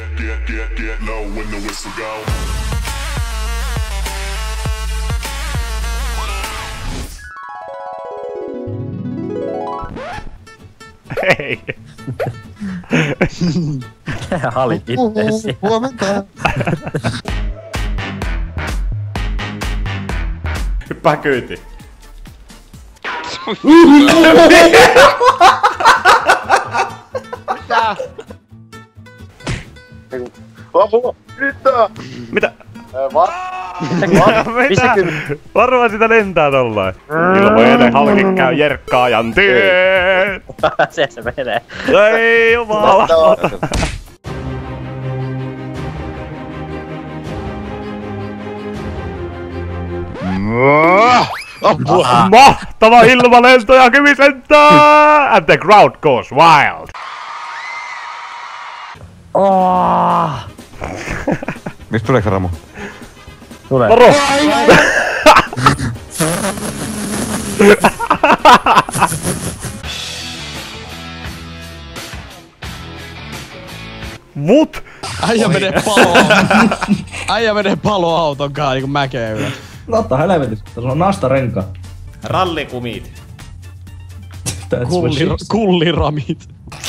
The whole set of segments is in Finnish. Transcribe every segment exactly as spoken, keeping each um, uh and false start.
Get, get, get low when the whistle go. Hei! Halit itteesi. Huomenta. Hyppää kyyti. Mitä? Apua! Mitä? Mitä? Va? Mitä? Varmaan sitä lentää tollain. Ilmoinen halki käy jerkkaajan tiet. Se se menee. Ei jumala. Mahtava ilmalento ja kivisentää! And the crowd goes wild. Oh. Mistä tuleeko Ramu? Tulee. Varo! Mut? Äijä menee paloon. Äijä menee paloauton kaa niinku mäkeen ylös. Latta helvetissä. Tässä on nastarenka. Rallikumit. Kulli, kulliramit.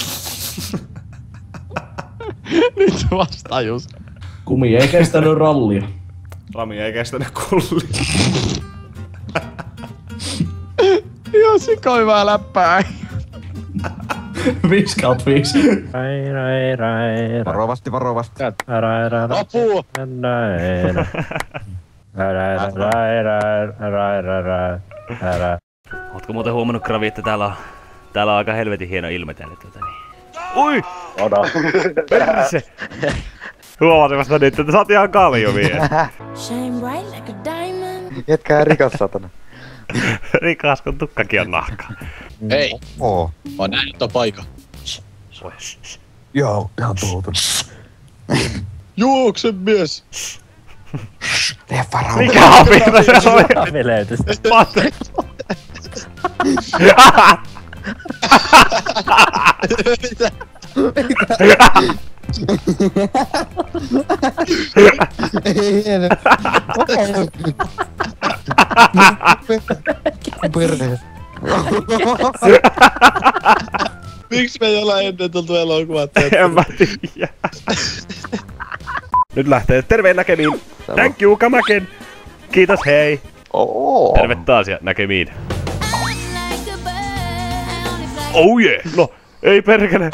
Nyt vasta tajus. Kumi ei kestänyt rallia. Rami ei kestänyt kulli. Ihan sika hyvää läppää. Viisi kautta viisi. Rai rai rai. Varovasti, varovasti. Rai rai rai. Apua! Rai rai rai rai rai rai rai rai. Ootko muuten huomannut, Kravi, että täällä on, täällä on aika helvetin hieno ilme täällä tuota niin. Ui! Oda. Perse! Huomasin vasta nyt, että sä oot ihan kalju vielä. Shine bright like a diamond. Jätkää rikas satana. Rikas kun tukkakin on nahka. Hei, Oo. mä näin ton paikan. Joo, ihan tuolta. Juokse mies! Tee varaa. Mikä apina se oli? Veleytys. Pate. Ei hieno. Perhe. Miksi me ei olla ennen tultu elokuvat? En mä tiiä. Nyt lähtee. Terve näkemiin. Thank you, Kamaken. Kiitos, hei. Oo. Terve taas ja näkemiin. Oh yeah. No, ei perkele.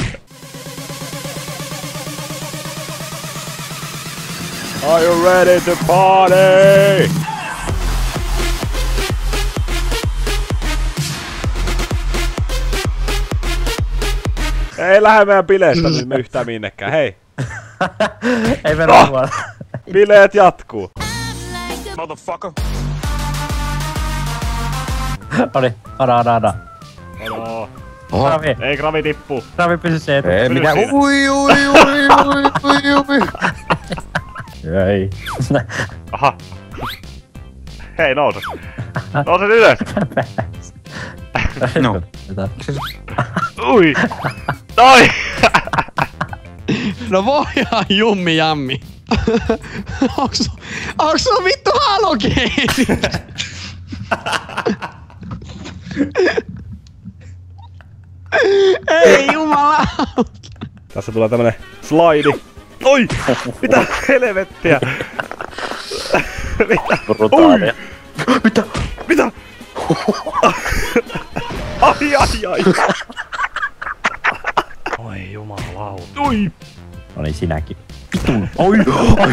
Are you ready to party? Ei lähde meidän bileestä nyt yhtään minnekään, hei! Ei mennä muualle. Bileet jatkuu! Motherfucker. Oli. Ada ada ada. Oho. Ravi. Ei Kravi tippu! Ravi pysy se etu. Ei minä. Siinä. Ui ui ui ui ui ui. Ei. Aha! Hei, nouse! Nouse ylös! No. Ui! Noi! No voi ihan jummi jammi. Onks, onks sulla vittu halogeeni? Ei jumala! Tässä tulee tämmönen slaidi. Oi! Mitä helvettiä? Mitä? Brutaalia. Mitä? Mitä? Ai ai ai! Oi jumalauta. Ui! Oli sinäkin. Vitun. Oi! Oi!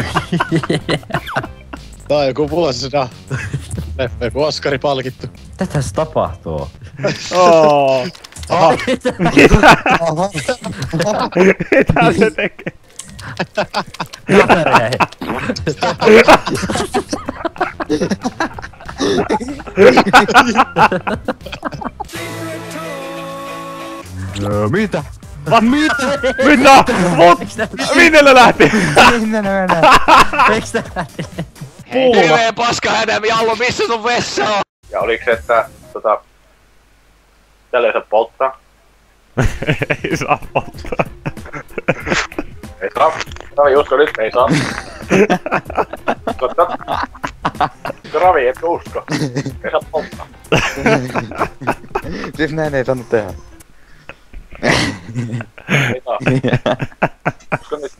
Tää on joku vuosina. Leffa, joku Oskari palkittu. Tätä se tapahtuu. Oh. Aha. Mitä? Mitä se tekee? Kaveri ei. Öö, mitä? What? Mitä? Mitä? What? Minne ne lähti? Minne ne menee? Eiks tää lähti? Puulla. Hirveen paska hänemi, Allo, missä sun vessa on? Ja oliks se, että tota... Täällä ei saa polttaa? Ei saa polttaa. Ei saa. Ravi, usko nyt, ei saa. Totta. Ravi, etkö usko? Ei saa polttaa. Siis näin ei saanut tehdä. Ei saa. Usko nyt.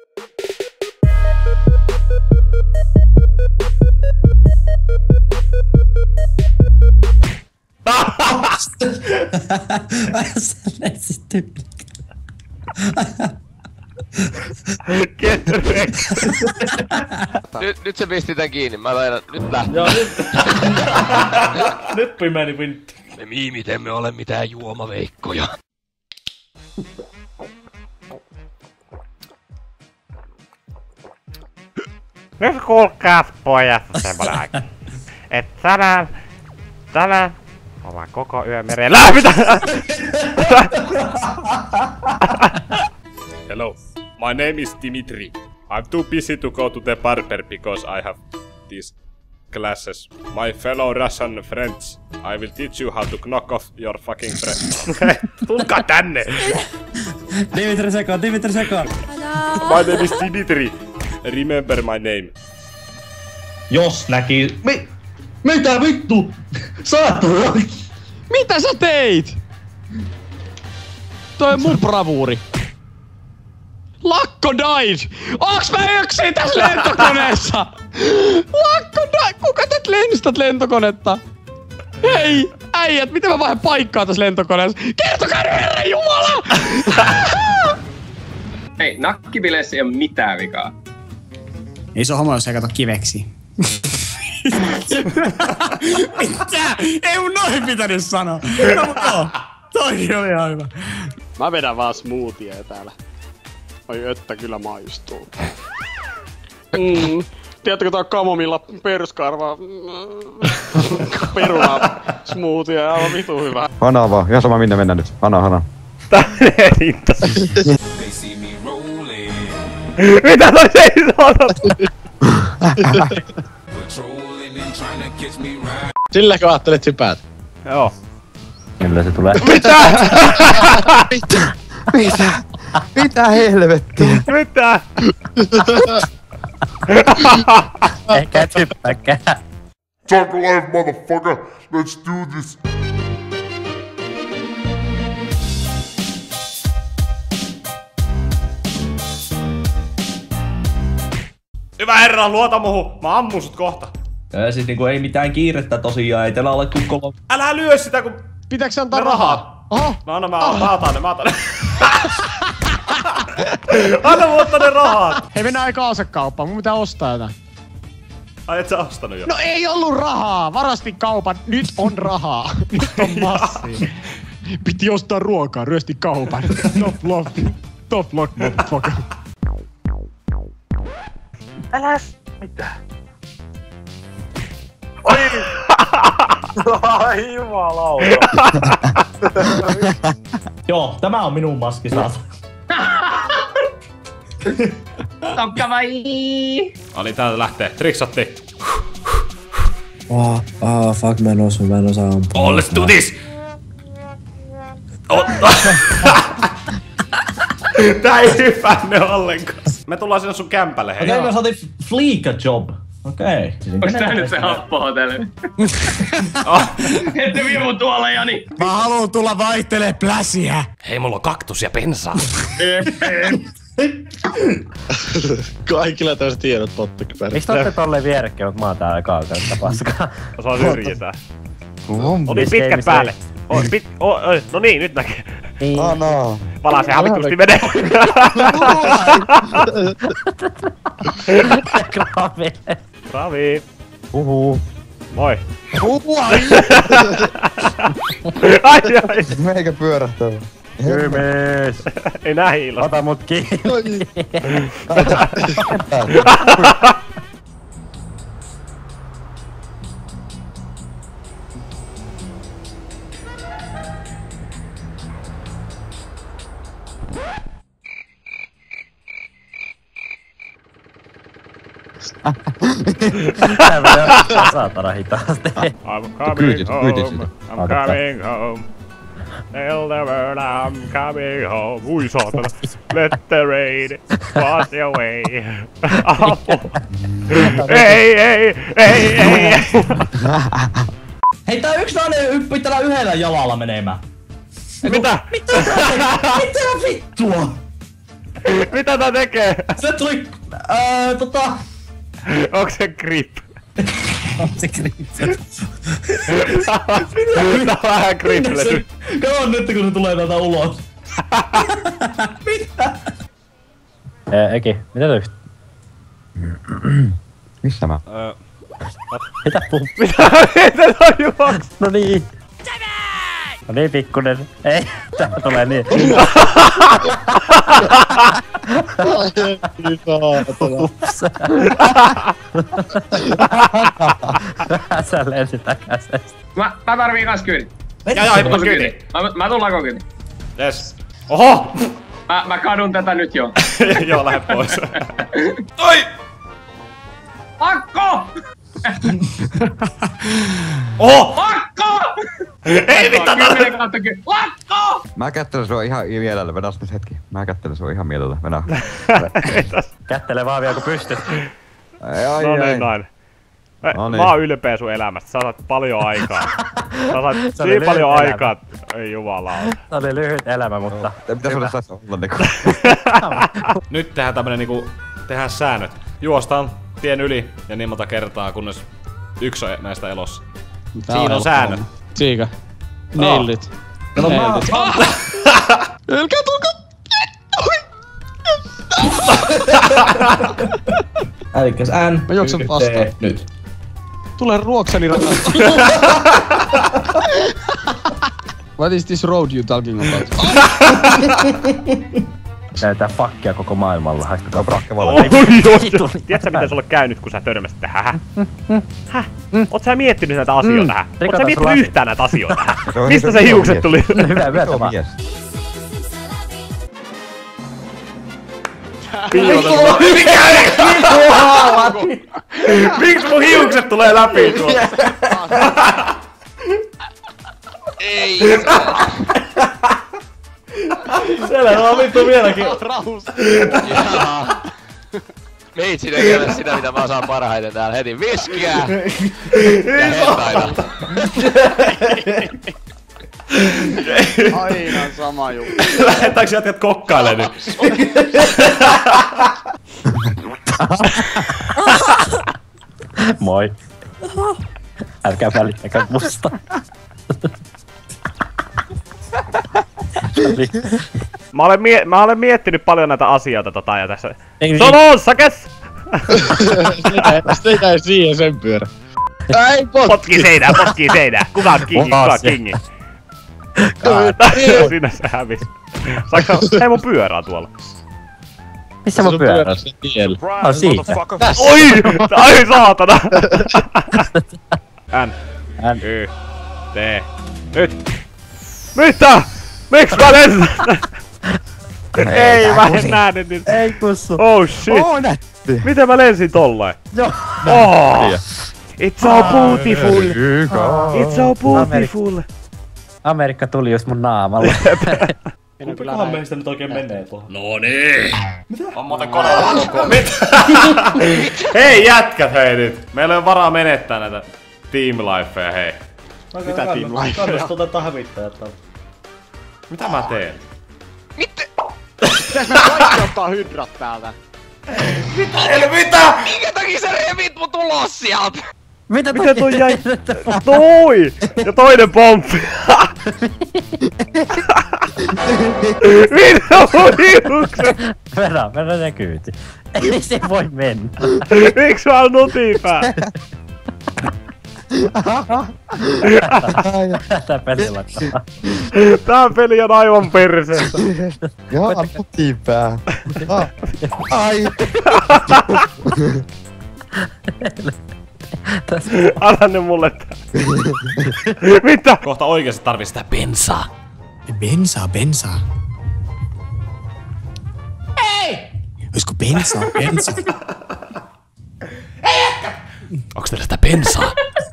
Nyt, nyt se pisti tän kiinni, mä taidan, nyt lähtee. Joo, nyt. Nyt meni vintti. Me miimit emme ole mitään juomaveikkoja. Nyt kuulkaas pojat semmonen aika. Et tänään... Tänään... Ollaan koko yö merellä. Mitä? Hello, my name is Dimitri. I'm too busy to go to the barber because I have these classes. My fellow Russian friends, I will teach you how to knock off your fucking breath. Tulkaa tänne! Dimitri sekoon, Dimitri sekoon. My name is Dimitri. Remember my name. Jos näki... Mi... Mitä vittu? Saatana! Mitä sä teit? Toi on mun bravuuri. Lakko died! Onks mä yksin tässä lentokoneessa? Lakko died! Kuka tät lennistät lentokonetta? Hei! Äijät, miten mä vaihdan paikkaa tässä lentokoneessa? Kertokaa nyt, herran jumala! Hei, nakkibileissä ei oo mitään vikaa. Ei se oo homo, jos ei kato kiveksi. Mitä? Ei mun noin pitänyt sanoa. No, no. Toi oli ihan hyvä. Mä vedän vaan smoothieja täällä. Oi öttä kyllä maistuu. Mm. Tiedättekö tää kamomilla perskarva peruna smoothie aivan vitu hyvä. Hana vaan, ihan sama minne mennään nyt. Hana, hana. Tää menee hinta. Mitä toi seisoo? Silläkö ajattelet sypäät? Joo. Kyllä se tulee. Mitä? Mitä? Mitä? Mitä helvettiä? Mitä? Ehkä et hyppääkään. Talk life, motherfucker. Let's do this. Hyvä herra, luota muhun. Mä ammun sut kohta. Ja siis niinku ei mitään kiirettä tosiaan, ei teillä ole kukko. Älä lyö sitä kun... Pitääkö antaa Ne rahaa? rahaa. Oho! No anna mä, mä otan ne, mä otan ne. Anna mun ottaa ne rahat. Hei, mennään aika asekauppaan, mun pitää ostaa jotain. Ai et sä ostanut jo? No ei ollut rahaa! Varastin kaupan, nyt on rahaa. Nyt on massia. Piti ostaa ruokaa, ryösti kaupan. Top lock. Top lock, motherfucker. Äläs! Mitä? Oi! Ai jumalauta! Joo, tämä on minun maski saatu. Tokka vai? Oli täältä lähtee. Triksatti. Oh, oh, fuck, mä en osu, mä en osaa ampua. Oh, let's do this! Oh. Tää ei hypänne ollenkaan. Me tullaan sinne sun kämpälle, hei. Okei, okay, me saatiin Fleeka job. Okei. Okay. Onks tää nyt se happohotelle? Ette viimu tuolla, Jani! Mä haluun tulla vaihtelee pläsiä. Hei, mulla on kaktus ja bensaa. Kaikilla tämmöset tiedot pottikypärät. Miksi te ootte tolleen vierekkäin, mut mä oon täällä kaukana paskaa? Osaa syrjitään. Oli pitkät päälle. Oi, pit, oi, oi, no niin, nyt näkee. Oh no. Palaa se havitusti menee. Gravi. Ravi. Uhu. Moi. Uhu. Ai ai. Meikä pyörähtää. Kymys. Ei näin ilo. Ota mut kiinni. Saatana hitaasti. I'm coming home. I'm coming home. Tell the world I'm coming home. Ui saatana. Let the rain. was your way. Apu. Ei, ei, ei, ei. Hei, tää yks nainen hyppii tällä yhdellä jalalla menemään. Mitä? Mitä? Mitä vittua? Mitä tää tekee? Se tuli... Öö, tota... Onks se grip? Onks se grip? Tää on vähän griplety. Kato nyt kun se tulee täältä ulos. Mitä? Ee, Eki, mitä löyt? Missä mä? Öö... Mitä puu? Mitä? Mitä toi juoks? No niin. No niin, pikkunen. Ei, tää tulee niin. Ups. Sä lensit äkäisesti. Mä, mä tarviin kans kyyti. Ja ja, hippas kyyti. Mä, mä tuun lakon kyyti. Yes. Oho! Mä, mä kadun tätä nyt jo. Joo, lähde pois. Oi! Lakko! Oho! Lakko! Ei mitä tää! Lakko! Mä kättelen sua ihan mielellä, vedäs nyt hetki. Mä kättelen sua ihan mielellä, vedä. Kättele vaan vielä kun pystyt. Ai ai No ai. niin, noin. Mä, No niin. mä oon ylpeä sun elämästä. Sä saat paljon aikaa. Sä saat Se oli niin paljon lyhyt elämä. aikaa. Ei jumalauta. Se oli lyhyt elämä, mutta... Mitä sulle sais olla niinku? Nyt tehdään tämmönen niinku... Tehdään säännöt. Juostaan tien yli ja niin monta kertaa, kunnes yksi on näistä elossa. Siinä on säännöt. Siika. Nailit. Nailit. Älkää tulko! Älykäs N. Mä juoksen vastaan. Nyt. Tule ruokseni rakasta. What is this road you talking about? Näytää fuckia koko maailmalla. Haistakaa pakka Oi, joo. Tiedätkö mitä sulle käynyt, kun sä törmäsit tähän? Häh? Häh? Oot sä miettinyt näitä asioita? Häh? Oot sä miettinyt yhtään näitä asioita? Häh? Mistä se hiukset tuli? Hyvä yötä vaan. Miksi mun hiukset tulee läpi tuolla? Ei! Siellä on vittu vieläkin. Rahus. Meitsi tekee sitä mitä mä osaan parhaiten täällä heti. Viskiä! Ja hentaita. Aina sama juttu. Lähetäänkö jätkät kokkailee nyt? Moi. Älkää välittäkää musta. Mä olen, mie- mä olen miettinyt paljon näitä asioita tota ja tässä. Ei, Solonsakes! Sitä ei siihen sen pyörä. Ei Potkii seinää, potkii seinää. Kuka on kingi, kuka on kingi? Siinä se hävis. Saanko sä... Hei mun pyörä on tuolla. Missä mun pyörä? Oh, siitä. Oi! Ai saatana! N. N. Y. T. Nyt! Mitä? Miks mä lennän? Ei mä en näe nyt nyt. Ei kussu. Oh shit! Oo nätti! Miten mä lensin tollain? Joo. Oh! It's so beautiful! It's so beautiful! Amerikka tuli just mun naamalle. Kumpikohan meistä nyt oikein menee tuohon? No niin! Mitä? On muuten koneella koko. Mitä? Hei jätkät hei nyt! Meillä ei ole varaa menettää näitä team lifeja hei. Mitä team life? Kannus tuota hävittäjät on. Mitä mä teen? Pitäis me kaikki ottaa hydrat täältä? Eli mitä? Minkä takia sä revit mun tulos sieltä? Mitä Miten toi jäi? Toi! Ja toinen pomppi! Mitä mun hiukset? Vedä, vedä ne kyyti. Ei se voi mennä. Miks mä oon nutipää? Tätä pelillä taas. Tää peli on aivan perseestä. Joo, nutipää. Ai! Anna ne mulle tää. Mitä? Kohta oikeesti tarvii sitä bensaa. Bensaa, bensaa. Hei! Oisko bensaa, bensaa? Onks teillä sitä bensaa?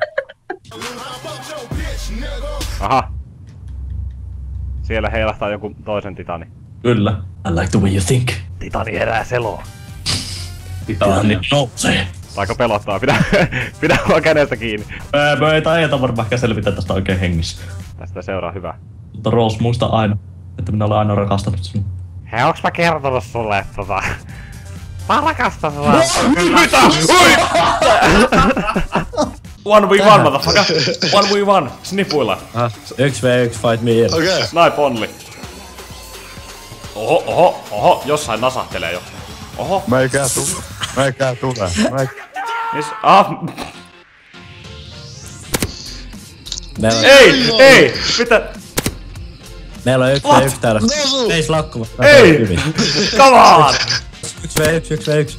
Aha. Siellä heilahtaa joku toisen titani. Kyllä. I like the way you think. Titani herää seloon. Titani nousee. Aika pelottaa, pidä, pidä vaan kädestä kiinni. Ää, me ei taida varmaan ehkä selvitä tästä oikein hengissä. Tästä seuraa hyvä. Mutta Rose, muista aina, että minä olen aina rakastanut sinua. Hei, onks mä kertonut sulle, että tota... Mä rakastan sua. Mitä? Oi! One v one, motherfucker! One v one, snipuilla. Ah, yksi v yksi fight me. Okei. Okay. Näin ponni. Oho, oho, oho, jossain nasahtelee jo. Oho. Meikää tule. Meikää tule. Meikää. Mis? Ah. Meillä ei, on... ei! Mitä? Meillä on yksi v yksi täällä. Ei slakku. Ei! Come on! yksi v yksi, yksi v yksi.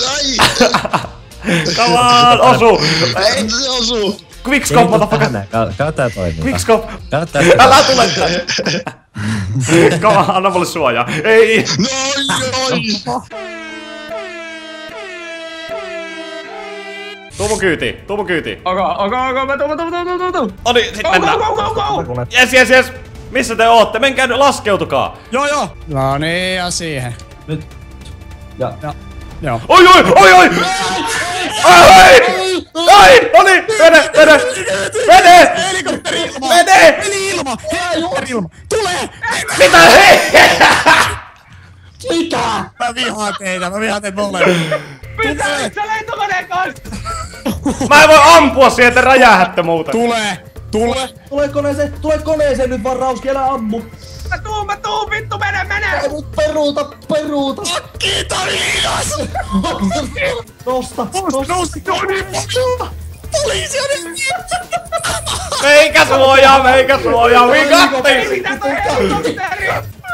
Come on, osu! Ei, osu! Quickscope, motherfucker! Käy tää toiminta. Quickscope! Käy tää älä tule tänne! Come on, anna mulle suojaa. Ei! Noin, noin! Tuu mun kyytiin, tuu mun kyytiin. Ok, ok, ok, mä tuun, mä tuun, mä tuun, mä tuun. Onni, sit mennään. Go, go, go, go! Jes, jes, jes! Missä te ootte? Menkää nyt, laskeutukaa! Joo, joo! No niin, ja siihen. Nyt. Ja. Ja. Joo. Oi, oi, oi, oi! Ai! Ai! Noni! Vede, vede! Vede! Helikopteri ilma! Vede! Veli ilma! Helikopteri ilma! Tule! Mitä hei? Mitä? Mä vihaan teitä, mä vihaan teitä molemmat. Mitä nyt sä lentokoneen kanssa? Mä en voi ampua siihen, että räjähätte muuten. Tule! Tule! Tule koneeseen, tule koneeseen nyt vaan Rauski, älä ammu. Mä tuun, mä tuun, vittu, mene, mene! Peruuta, peruuta. Kiitos, kiitos! Nosta, nosta. Nosta, poliisi on nyt! Meikä suojaa, meikä suojaa, we got this! Mitä toi helikopteri?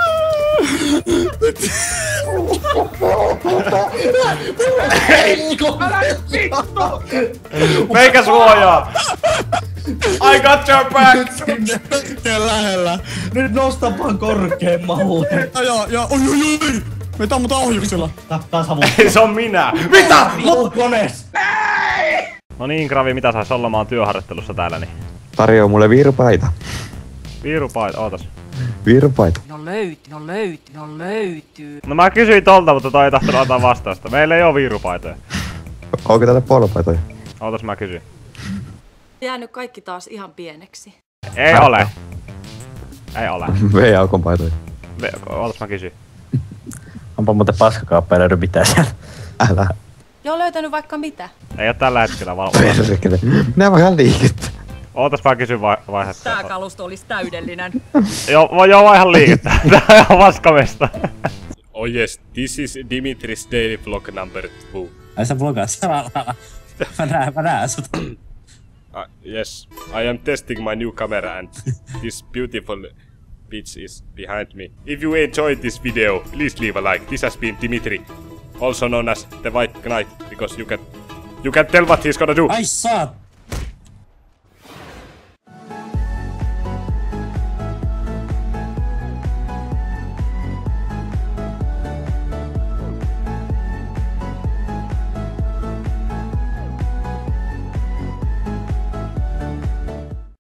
Älä nyt vittu! Meikä suojaa! I got your back! Kyllä lähellä. Nyt nosta vaan korkeammalle. Joo, joo, joo, oi, oi, oi! Me tammutaan ohjuksilla. Taas havu. Ei, se on minä! Mitä? Mut konees! No niin, Gravi, mitä sais olla? Mä oon työharjoittelussa täällä, niin... Tarjoa mulle viirupaita. Viirupaita, ootas. Viirupaita. No löytyy, no löytyy, no löytyy. No mä kysyin tolta, mutta toi ei tahtonut antaa vastausta. Meillä ei oo viirupaitoja. Onko täällä polopaitoja? Ootas, mä kysyin. Jäänyt kaikki taas ihan pieneksi. Ei Hättä. ole. Ei ole. V-aukon paitoja. Ootas, mä kysyin. Onpa muuten paskakaappa, ei löydy mitään siellä. Älä. Joo, löytänyt vaikka mitä. Ei oo tällä hetkellä valvonta. Perkele. Minä vaan liikettä. Ootas, mä kysyn vai vaihetta. Tää kalusto olisi täydellinen. Joo, voi joo vaihan liikettä. Tää on ihan vaskamesta. Oh yes, this is Dimitri's daily vlog number two. Ai sä vlogaat samalla. Mä näen, mä näen sut. Uh, yes, I am testing my new camera and this beautiful bitch is behind me. If you enjoyed this video, please leave a like. This has been Dimitri, also known as the White Knight, because you can you can tell what he's gonna do. Ai saat!